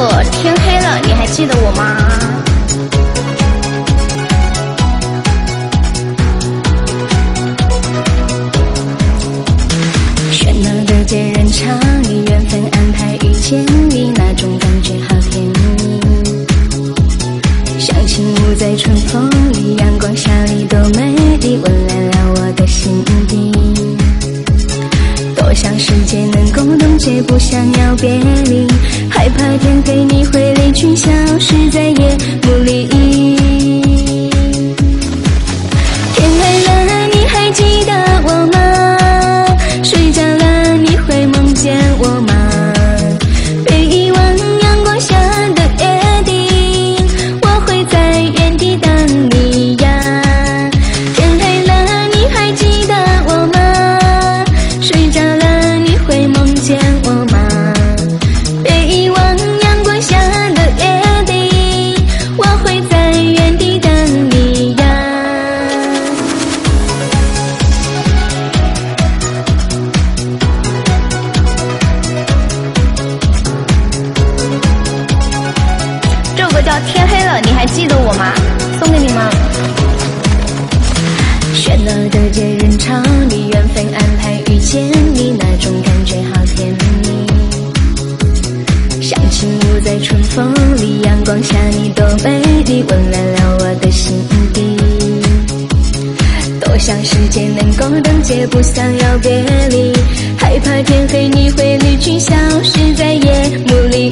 做天黑了，你还记得我吗？喧闹的街人潮，你缘分安排遇见你，那种感觉好甜蜜。像轻舞在春风里，阳光下你多美丽，温暖了我的心底。多想世界能够冻结，不想要别离，害怕天黑你会离去，消失在夜幕里。天黑了，你还记得我吗？睡着了，你会梦见我吗？别遗忘阳光下的约定，我会在原地等你呀。天黑了，你还记得我吗？睡着了，你会梦见我吗？别遗忘阳光下的约定，我会在原地等你呀。这首歌叫《天黑了，你还记得我吗》，送给你们。喧闹的街人潮里，缘分安排遇见你，那种感觉好甜蜜。像轻舞在春风里，阳光下你多美丽，温暖了我的心底。多想世界能够冻结，不想要别离，害怕天黑你会离去，消失在夜幕里。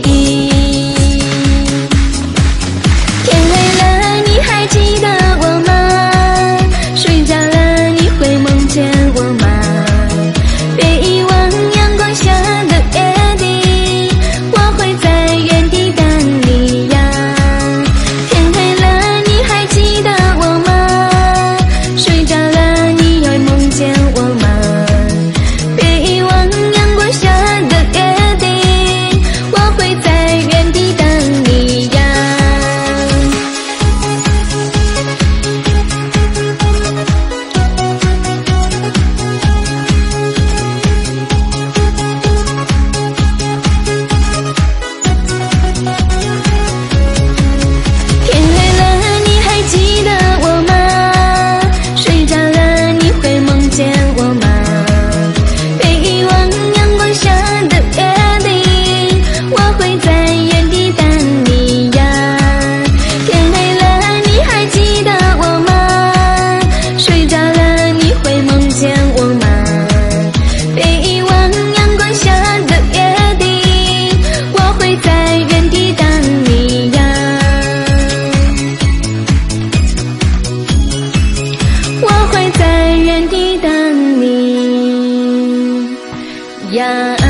天黑了，你还记得我吗？睡着了，你会梦见我吗？别遗忘阳光下的约定，我会在原地等你呀。天黑了，你还记得我吗？睡着了，你会梦见我吗？别遗忘阳光下的约定，我会在原地等你呀。天黑了，你还记得我吗？睡着了，你会梦见我吗？别遗忘阳光下的约定，我会在原地等你呀。天黑了，你还记得我吗？睡着了，你会梦见我吗？别遗忘阳光下的约定，我会在原地等你呀。我会在原地等你呀。